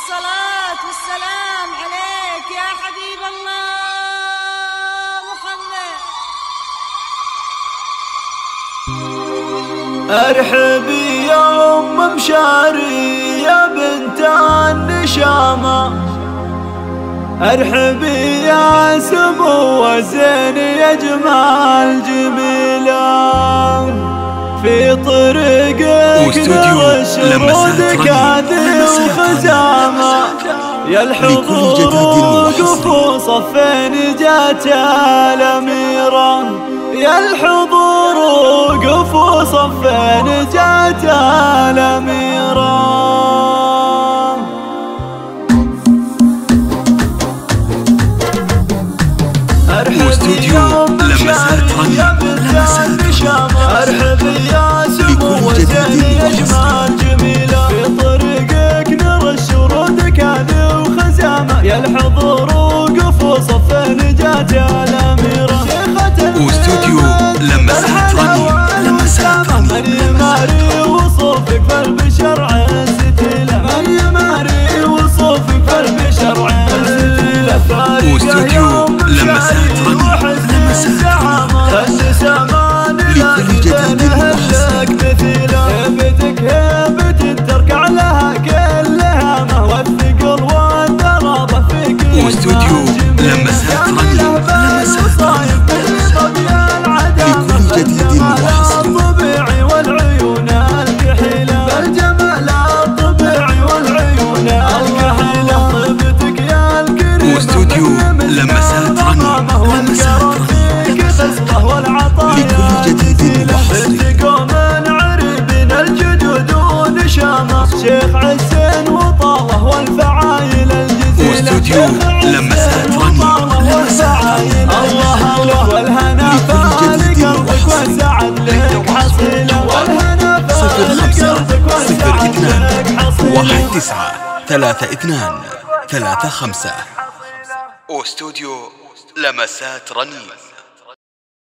الصلاة والسلام عليك يا حبيب الله محمد. ارحبي يا ام مشاري يا بنت النشامة، ارحبي يا سمو زين يا جمال جميلة، في طريقك نغش رودك هذه وخزامة، يا الحضور وقفوا صفين جات الأميرة، يا الحضور وقفوا صفين جات الأميرة. واستوديو لمسات رنين ارحبي يا سمو وزين يا جمال جميلة، في طريقك نرش ورودك هذه وخزامة، يا الحضور وقفوا صفين جات الأميرة، واستوديو لمسات رنين ماري وصوفك فالبشر عزتيلة، ماري وصوفك فالبشر عزتيلة، واستوديو لمسات رنين السمان لاقي بينها لك مثيلة، هيبتك هيبة تركع لها كل هامة، والثقل والدرابة فيك واستوديو لمسات رنين لكل جديد وحصري. الطبيعي والعيون الكحيلة، بالجمال الطبيعي والعيون الكحيلة، طيبتك يا الكريمة واستوديو لمسات رنين لكل جديد وحصري. بنتكم من عربين الجدود ونشامة، شيخ عسين وطاوة والفعايل الجزيلة، واستوديو لمسات رنين الله الله والهنا فالي قلبك وسعد لك حصيلة، والهنا فالي قلبك وسعد لك حصيلة. 05 19 35 35. واستوديو لمسات رنين.